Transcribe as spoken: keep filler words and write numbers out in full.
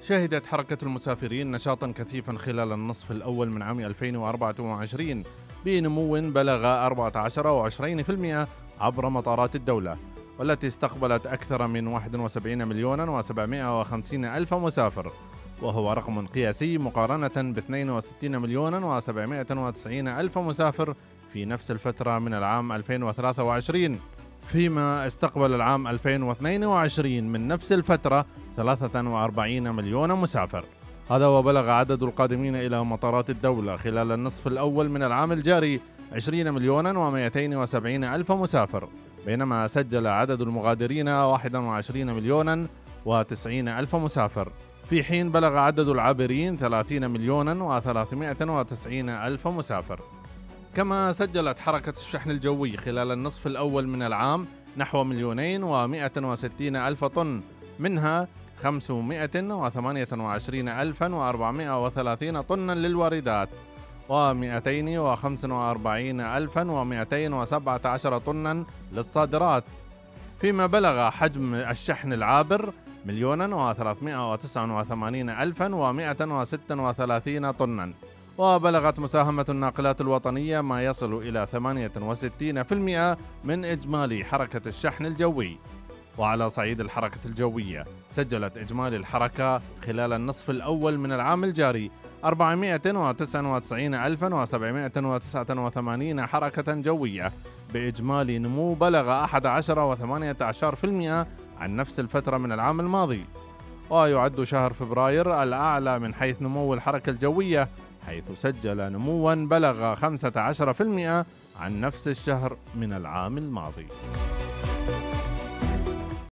شهدت حركة المسافرين نشاطا كثيفا خلال النصف الأول من عام ألفين وأربعة وعشرين بنمو بلغ أربعة عشر فاصلة اثنين بالمئة عبر مطارات الدولة، والتي استقبلت أكثر من واحد وسبعين مليون وسبعمائة وخمسين ألف مسافر، وهو رقم قياسي مقارنة ب اثنين وستين مليون وسبعمائة وتسعين ألف مسافر في نفس الفترة من العام ألفين وثلاثة وعشرين، فيما استقبل العام ألفين واثنين وعشرين من نفس الفترة ثلاثة وأربعين مليون مسافر. هذا وبلغ عدد القادمين إلى مطارات الدولة خلال النصف الأول من العام الجاري عشرين مليون ومئتين وسبعين ألف مسافر، بينما سجل عدد المغادرين واحد وعشرين مليون وتسعين ألف مسافر، في حين بلغ عدد العابرين ثلاثين مليون وثلاثمائة وتسعين ألف مسافر. كما سجلت حركة الشحن الجوي خلال النصف الأول من العام نحو مليونين ومائة وستين ألف طن، منها خمسمائة وثمانية وعشرين ألفا وأربعمائة وثلاثين طنا للواردات، ومئتين وخمسة وأربعين ألفا ومئتين وسبعة عشر طنا للصادرات، فيما بلغ حجم الشحن العابر مليون وثلاثمائة وتسعة وثمانين ألفا ومائة وستة وثلاثين طنا، وبلغت مساهمة الناقلات الوطنية ما يصل إلى ثمانية وستين بالمئة من إجمالي حركة الشحن الجوي. وعلى صعيد الحركة الجوية، سجلت إجمالي الحركة خلال النصف الأول من العام الجاري أربعمائة وتسعة وتسعين ألفا وسبعمائة وتسعة وثمانين حركة جوية، بإجمالي نمو بلغ أحد عشر فاصلة ثمانية عشر بالمئة عن نفس الفترة من العام الماضي. ويعد شهر فبراير الأعلى من حيث نمو الحركة الجوية، حيث سجل نموا بلغ خمسة عشر بالمئة عن نفس الشهر من العام الماضي.